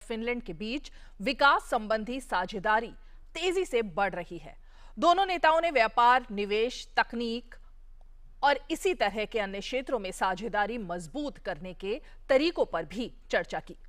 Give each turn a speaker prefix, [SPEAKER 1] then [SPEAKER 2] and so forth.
[SPEAKER 1] Finland के बीच विकास संबंधी साझेदारी तेजी से बढ़ रही है। दोनों नेताओं ने व्यापार, निवेश, तकनीक और इसी तरह के अन्य क्षेत्रों में साझेदारी मजबूत करने के तरीकों पर भी चर्चा की।